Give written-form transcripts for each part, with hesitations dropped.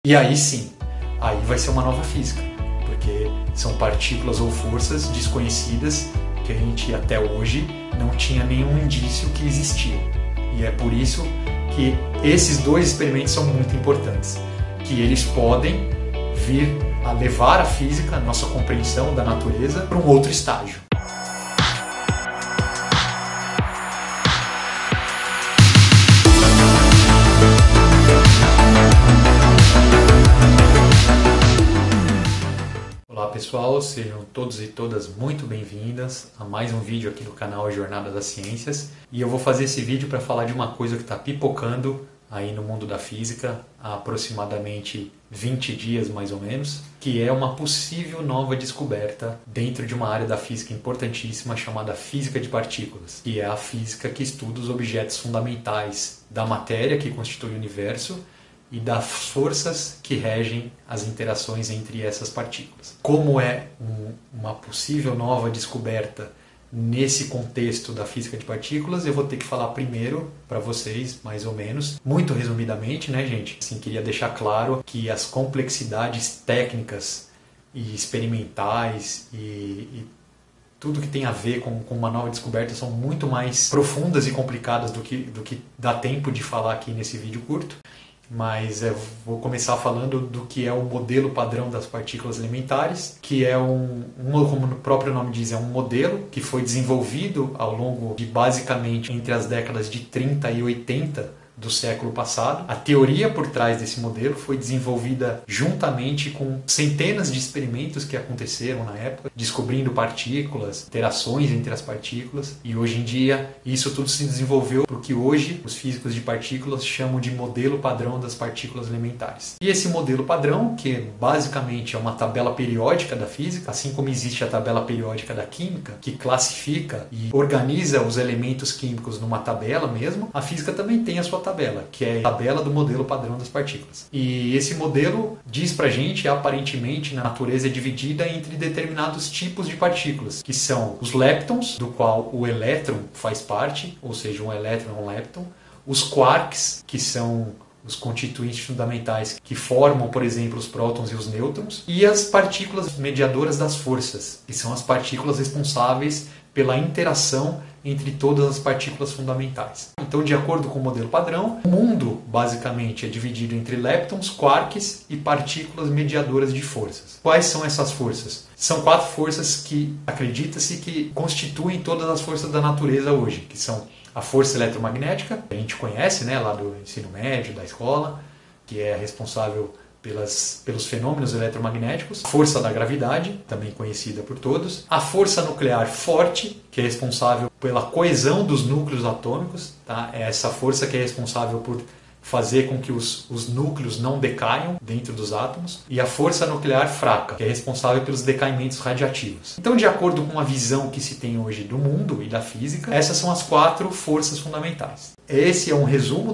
E aí sim, aí vai ser uma nova física, porque são partículas ou forças desconhecidas que a gente até hoje não tinha nenhum indício que existiam. E é por isso que esses dois experimentos são muito importantes, que eles podem vir a levar a física, a nossa compreensão da natureza, para um outro estágio. Olá pessoal, sejam todos e todas muito bem-vindas a mais um vídeo aqui do canal Jornada das Ciências. E eu vou fazer esse vídeo para falar de uma coisa que está pipocando aí no mundo da física há aproximadamente 20 dias mais ou menos, que é uma possível nova descoberta dentro de uma área da física importantíssima chamada física de partículas, que é a física que estuda os objetos fundamentais da matéria que constitui o universo e das forças que regem as interações entre essas partículas. Como é uma possível nova descoberta nesse contexto da física de partículas, eu vou ter que falar primeiro para vocês, mais ou menos, muito resumidamente, né, gente? Assim, queria deixar claro que as complexidades técnicas e experimentais e tudo que tem a ver com uma nova descoberta são muito mais profundas e complicadas do que dá tempo de falar aqui nesse vídeo curto. Mas eu vou começar falando do que é o modelo padrão das partículas elementares, que é como o próprio nome diz, é um modelo que foi desenvolvido ao longo de basicamente entre as décadas de 30 e 80 do século passado. A teoria por trás desse modelo foi desenvolvida juntamente com centenas de experimentos que aconteceram na época, descobrindo partículas, interações entre as partículas, e hoje em dia isso tudo se desenvolveu para o que hoje os físicos de partículas chamam de modelo padrão das partículas elementares. E esse modelo padrão, que basicamente é uma tabela periódica da física, assim como existe a tabela periódica da química, que classifica e organiza os elementos químicos numa tabela mesmo, a física também tem a sua tabela, que é a tabela do modelo padrão das partículas. E esse modelo diz pra gente, aparentemente, na natureza é dividida entre determinados tipos de partículas, que são os leptons, do qual o elétron faz parte, ou seja, um elétron é um lepton, os quarks, que são os constituintes fundamentais que formam, por exemplo, os prótons e os nêutrons, e as partículas mediadoras das forças, que são as partículas responsáveis pela interação entre todas as partículas fundamentais. Então, de acordo com o modelo padrão, o mundo basicamente é dividido entre leptons, quarks e partículas mediadoras de forças. Quais são essas forças? São 4 forças que acredita-se que constituem todas as forças da natureza hoje, que são a força eletromagnética, que a gente conhece, né, lá do ensino médio, da escola, que é responsável pelos fenômenos eletromagnéticos, a força da gravidade, também conhecida por todos, a força nuclear forte, que é responsável pela coesão dos núcleos atômicos, tá? É essa força que é responsável por fazer com que os núcleos não decaiam dentro dos átomos, e a força nuclear fraca, que é responsável pelos decaimentos radiativos. Então, de acordo com a visão que se tem hoje do mundo e da física, essas são as 4 forças fundamentais. Esse é um resumo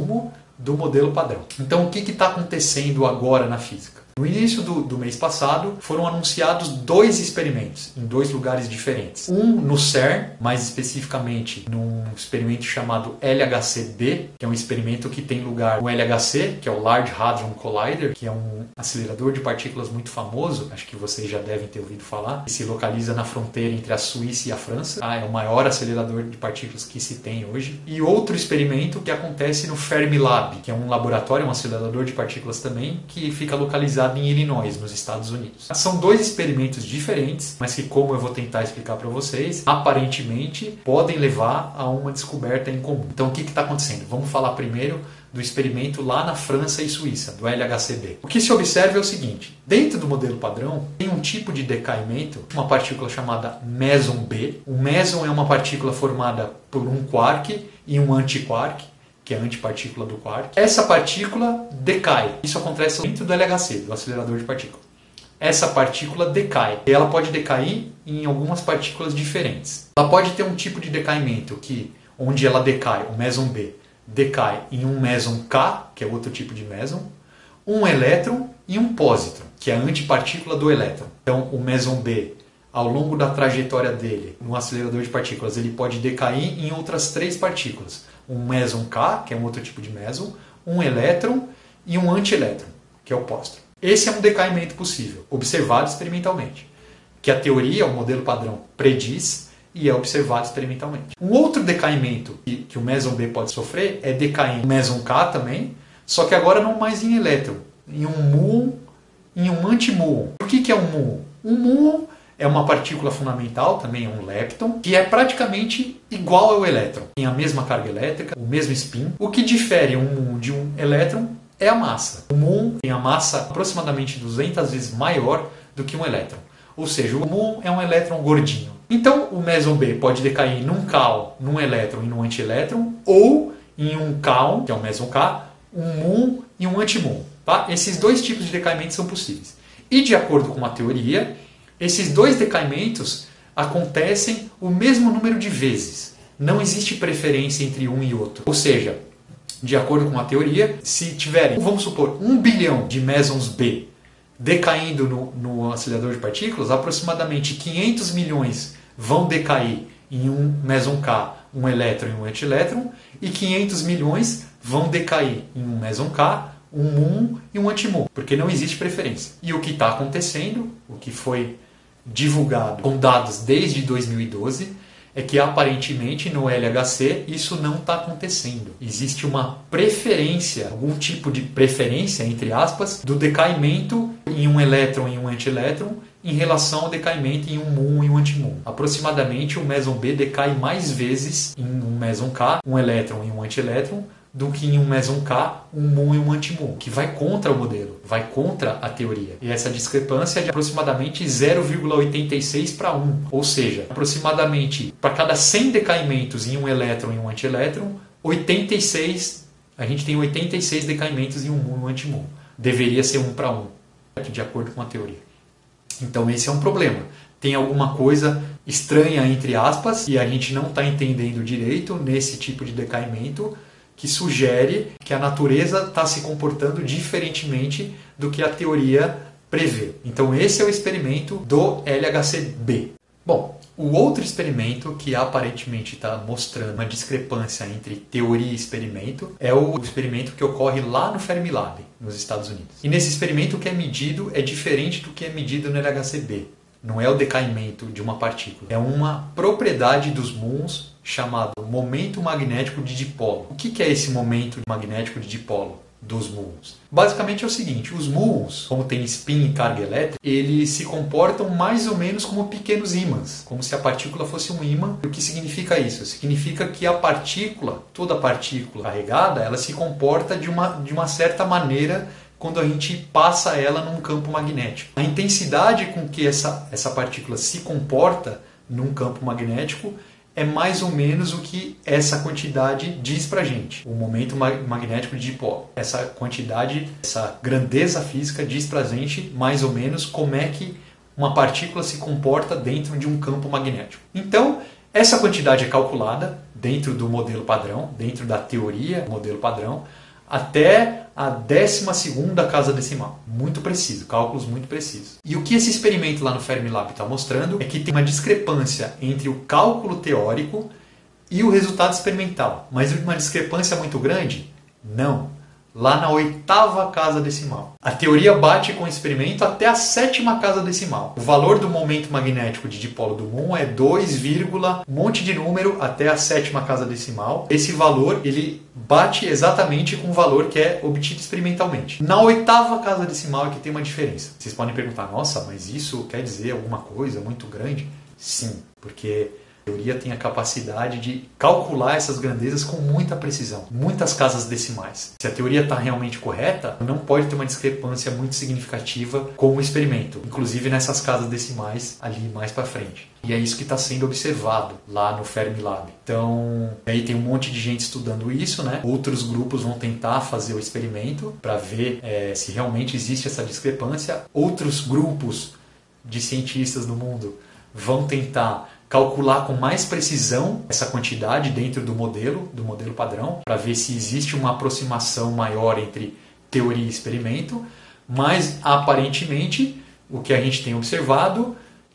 do modelo padrão. Então, o que está acontecendo agora na física? No início do mês passado, foram anunciados 2 experimentos em 2 lugares diferentes. Um no CERN, mais especificamente num experimento chamado LHC-B, que é um experimento que tem lugar no LHC, que é o Large Hadron Collider, que é um acelerador de partículas muito famoso, acho que vocês já devem ter ouvido falar, que se localiza na fronteira entre a Suíça e a França. É o maior acelerador de partículas que se tem hoje. E outro experimento que acontece no Fermilab, que é um laboratório, um acelerador de partículas também, que fica localizado em Illinois, nos Estados Unidos. São 2 experimentos diferentes, mas que, como eu vou tentar explicar para vocês, aparentemente podem levar a uma descoberta em comum. Então, o que está acontecendo? Vamos falar primeiro do experimento lá na França e Suíça, do LHC-B. O que se observa é o seguinte: dentro do modelo padrão, tem um tipo de decaimento, uma partícula chamada meson B. O meson é uma partícula formada por um quark e um antiquark, que é a antipartícula do quark. Essa partícula decai. Isso acontece dentro do LHC, do acelerador de partículas. Essa partícula decai. E ela pode decair em algumas partículas diferentes. Ela pode ter um tipo de decaimento onde ela decai, o meson B, decai em um meson K, que é outro tipo de meson, um elétron e um pósitron, que é a antipartícula do elétron. Então, o meson B, ao longo da trajetória dele, no acelerador de partículas, ele pode decair em outras 3 partículas. Um meson K, que é um outro tipo de meson, um elétron e um antielétron. que é o póstron. Esse é um decaimento possível, observado experimentalmente, que a teoria, o modelo padrão, prediz e é observado experimentalmente. Um outro decaimento que o meson B pode sofrer é decair em meson K também, só que agora não mais em elétron, em um muon, em um antimuon. O que é um muon? Um muon é uma partícula fundamental, também é um lepton, que é praticamente igual ao elétron. Tem a mesma carga elétrica, o mesmo spin. O que difere um muon de um elétron é a massa. O muon tem a massa aproximadamente 200 vezes maior do que um elétron. Ou seja, o muon é um elétron gordinho. Então o meson B pode decair num kaon, num elétron e num antielétron, ou em um kaon, que é o meson K, um muon e um antimuon. Tá? Esses dois tipos de decaimento são possíveis. E de acordo com a teoria, esses dois decaimentos acontecem o mesmo número de vezes. Não existe preferência entre um e outro. Ou seja, de acordo com a teoria, se tiverem, vamos supor, 1 bilhão de mesons B decaindo no acelerador de partículas, aproximadamente 500 milhões vão decair em um meson K, um elétron e um antielétron, e 500 milhões vão decair em um meson K, um muon e um antimuon, porque não existe preferência. E o que está acontecendo, o que foi divulgado com dados desde 2012, é que aparentemente no LHC isso não está acontecendo. Existe uma preferência, algum tipo de preferência, entre aspas, do decaimento em um elétron e um antielétron em relação ao decaimento em um muon e um antimuon. Aproximadamente o meson B decai mais vezes em um meson K, um elétron e um antielétron, do que em um meson K, um muon e um antimuon, que vai contra o modelo, vai contra a teoria. E essa discrepância é de aproximadamente 0,86 para 1, ou seja, aproximadamente para cada 100 decaimentos em um elétron e um antielétron, 86, a gente tem 86 decaimentos em um muon e um antimuon. Deveria ser 1 para 1, de acordo com a teoria. Então esse é um problema. Tem alguma coisa estranha, entre aspas, e a gente não está entendendo direito nesse tipo de decaimento, que sugere que a natureza está se comportando diferentemente do que a teoria prevê. Então esse é o experimento do LHCb. Bom, o outro experimento que aparentemente está mostrando uma discrepância entre teoria e experimento é o experimento que ocorre lá no Fermilab, nos Estados Unidos. E nesse experimento o que é medido é diferente do que é medido no LHCb. Não é o decaimento de uma partícula, é uma propriedade dos muons chamado momento magnético de dipolo. O que é esse momento magnético de dipolo dos muons? Basicamente é o seguinte, os muons, como tem spin e carga elétrica, eles se comportam mais ou menos como pequenos ímãs, como se a partícula fosse um ímã. O que significa isso? Significa que a partícula, toda partícula carregada, ela se comporta de uma certa maneira quando a gente passa ela num campo magnético. A intensidade com que essa partícula se comporta num campo magnético é mais ou menos o que essa quantidade diz pra gente. O momento magnético de dipolo. Essa quantidade, essa grandeza física diz pra gente mais ou menos como é que uma partícula se comporta dentro de um campo magnético. Então, essa quantidade é calculada dentro do modelo padrão, dentro da teoria do modelo padrão, até a 12ª casa decimal. Muito preciso, cálculos muito precisos. E o que esse experimento lá no Fermilab está mostrando é que tem uma discrepância entre o cálculo teórico e o resultado experimental. Mas uma discrepância muito grande? Não. Lá na 8ª casa decimal. A teoria bate com o experimento até a 7ª casa decimal. O valor do momento magnético de dipolo do muon é 2, um monte de número até a 7ª casa decimal. Esse valor ele bate exatamente com o valor que é obtido experimentalmente. Na 8ª casa decimal é que tem uma diferença. Vocês podem perguntar, nossa, mas isso quer dizer alguma coisa muito grande? Sim, porque a teoria tem a capacidade de calcular essas grandezas com muita precisão, muitas casas decimais. Se a teoria está realmente correta, não pode ter uma discrepância muito significativa com o experimento, inclusive nessas casas decimais ali mais para frente. E é isso que está sendo observado lá no Fermilab. Então, aí tem um monte de gente estudando isso, né? Outros grupos vão tentar fazer o experimento para ver se realmente existe essa discrepância. Outros grupos de cientistas no mundo vão tentar calcular com mais precisão essa quantidade dentro do modelo padrão, para ver se existe uma aproximação maior entre teoria e experimento, mas aparentemente o que a gente tem observado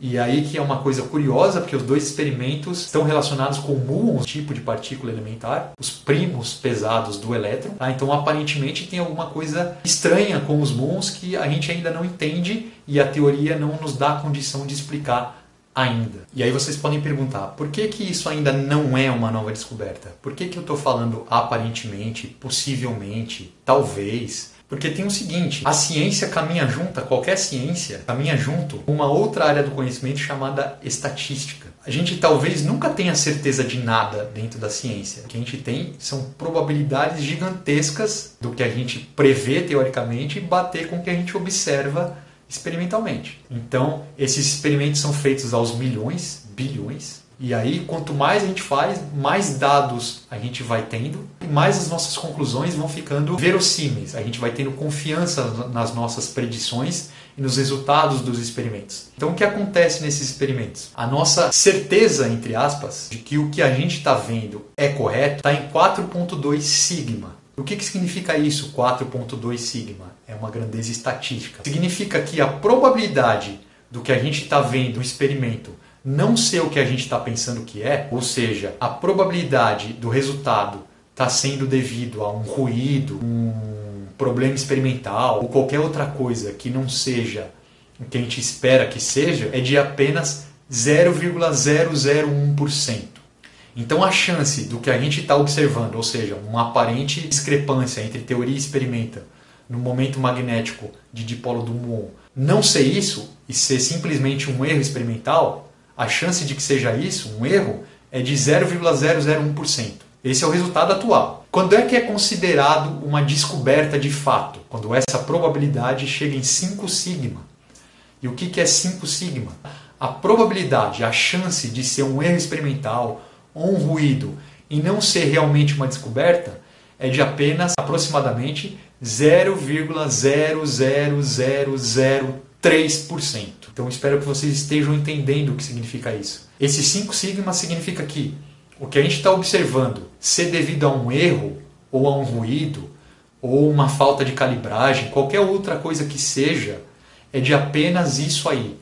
E aí que é uma coisa curiosa, porque os dois experimentos estão relacionados com o muon, um tipo de partícula elementar, os primos pesados do elétron. Tá? Então, aparentemente, tem alguma coisa estranha com os muons que a gente ainda não entende e a teoria não nos dá a condição de explicar ainda. E aí vocês podem perguntar, por que que isso ainda não é uma nova descoberta? Por que que eu estou falando aparentemente, possivelmente, talvez? Porque tem o seguinte, a ciência caminha junto, qualquer ciência caminha junto com uma outra área do conhecimento chamada estatística. A gente talvez nunca tenha certeza de nada dentro da ciência. O que a gente tem são probabilidades gigantescas do que a gente prevê teoricamente e bater com o que a gente observa experimentalmente. Então, esses experimentos são feitos aos milhões, bilhões. E aí, quanto mais a gente faz, mais dados a gente vai tendo e mais as nossas conclusões vão ficando verossímeis. A gente vai tendo confiança nas nossas predições e nos resultados dos experimentos. Então, o que acontece nesses experimentos? A nossa certeza, entre aspas, de que o que a gente está vendo é correto está em 4,2 sigma. O que significa isso, 4,2 sigma? É uma grandeza estatística. Significa que a probabilidade do que a gente está vendo no experimento não ser o que a gente está pensando que é, ou seja, a probabilidade do resultado está sendo devido a um ruído, um problema experimental ou qualquer outra coisa que não seja o que a gente espera que seja, é de apenas 0,001%. Então a chance do que a gente está observando, ou seja, uma aparente discrepância entre teoria e experimento no momento magnético de dipolo do muon, não ser isso e ser simplesmente um erro experimental, a chance de que seja isso, um erro, é de 0,001%. Esse é o resultado atual. Quando é que é considerado uma descoberta de fato? Quando essa probabilidade chega em 5 sigma. E o que é 5 sigma? A probabilidade, a chance de ser um erro experimental ou um ruído e não ser realmente uma descoberta é de apenas aproximadamente 0,00003%. Então espero que vocês estejam entendendo o que significa isso. Esse 5 sigma significa que o que a gente está observando ser devido a um erro, ou a um ruído, ou uma falta de calibragem, qualquer outra coisa que seja, é de apenas isso aí,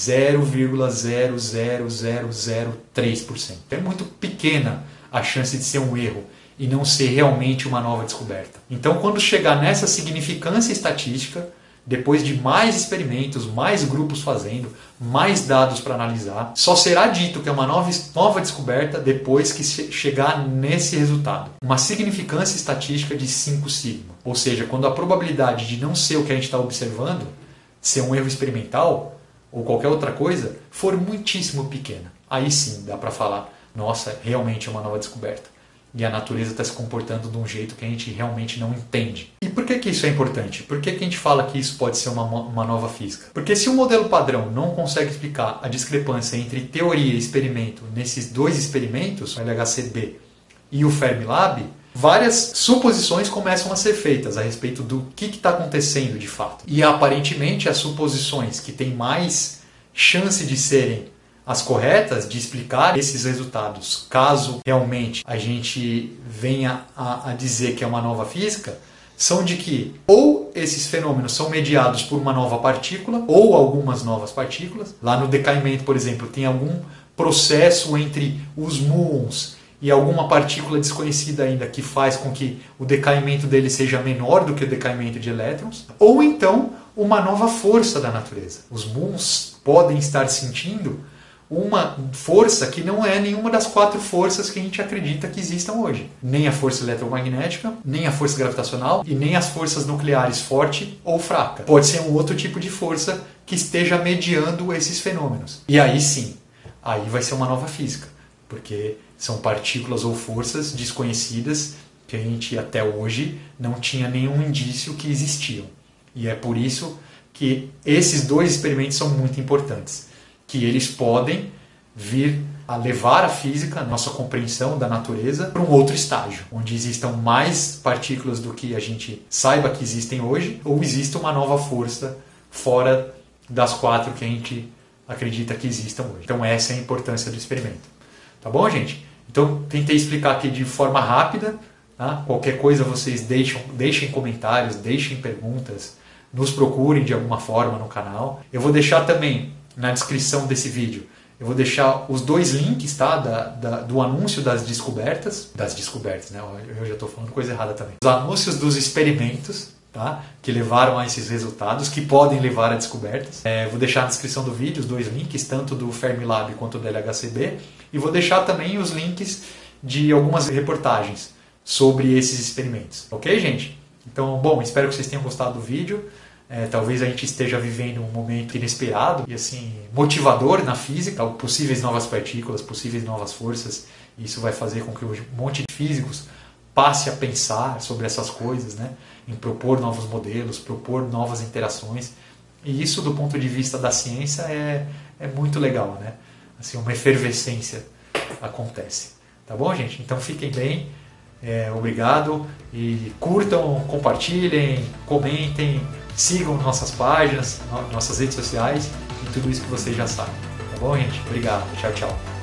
0,00003%. É muito pequena a chance de ser um erro e não ser realmente uma nova descoberta. Então, quando chegar nessa significância estatística, depois de mais experimentos, mais grupos fazendo, mais dados para analisar, só será dito que é uma nova descoberta depois que chegar nesse resultado. Uma significância estatística de 5 sigma. Ou seja, quando a probabilidade de não ser o que a gente está observando, ser um erro experimental ou qualquer outra coisa, for muitíssimo pequena. Aí sim dá para falar, nossa, realmente é uma nova descoberta. E a natureza está se comportando de um jeito que a gente realmente não entende. E por que isso é importante? Por que a gente fala que isso pode ser uma nova física? Porque se o modelo padrão não consegue explicar a discrepância entre teoria e experimento nesses dois experimentos, o LHCb e o Fermilab, várias suposições começam a ser feitas a respeito do que está acontecendo de fato. E aparentemente as suposições que têm mais chance de serem as corretas, de explicar esses resultados, caso realmente a gente venha a dizer que é uma nova física, são de que ou esses fenômenos são mediados por uma nova partícula ou algumas novas partículas. Lá no decaimento, por exemplo, tem algum processo entre os muons e alguma partícula desconhecida ainda que faz com que o decaimento dele seja menor do que o decaimento de elétrons, ou então uma nova força da natureza. Os muons podem estar sentindo uma força que não é nenhuma das 4 forças que a gente acredita que existam hoje. Nem a força eletromagnética, nem a força gravitacional e nem as forças nucleares forte ou fraca. Pode ser um outro tipo de força que esteja mediando esses fenômenos. E aí sim, aí vai ser uma nova física, porque são partículas ou forças desconhecidas que a gente até hoje não tinha nenhum indício que existiam. E é por isso que esses dois experimentos são muito importantes, que eles podem vir a levar a física, a nossa compreensão da natureza, para um outro estágio, onde existam mais partículas do que a gente saiba que existem hoje, ou exista uma nova força fora das 4 que a gente acredita que existam hoje. Então essa é a importância do experimento. Tá bom, gente? Então tentei explicar aqui de forma rápida. Tá? Qualquer coisa vocês deixem comentários, deixem perguntas, nos procurem de alguma forma no canal. Eu vou deixar também na descrição desse vídeo. Eu vou deixar os dois links, tá? Do anúncio das descobertas, né? Eu já estou falando coisa errada também. Os anúncios dos experimentos, tá? Que levaram a esses resultados, que podem levar a descobertas. Vou deixar na descrição do vídeo os dois links, tanto do Fermilab quanto do LHCb. E vou deixar também os links de algumas reportagens sobre esses experimentos. Ok, gente? Então, bom, espero que vocês tenham gostado do vídeo. Talvez a gente esteja vivendo um momento inesperado e assim motivador na física, possíveis novas partículas, possíveis novas forças. E isso vai fazer com que um monte de físicos passe a pensar sobre essas coisas, né? Em propor novos modelos, propor novas interações. E isso, do ponto de vista da ciência, é muito legal, né? Assim, uma efervescência acontece. Tá bom, gente? Então fiquem bem. Obrigado e curtam, compartilhem, comentem, sigam nossas páginas, nossas redes sociais e tudo isso que vocês já sabem. Tá bom, gente? Obrigado. Tchau, tchau.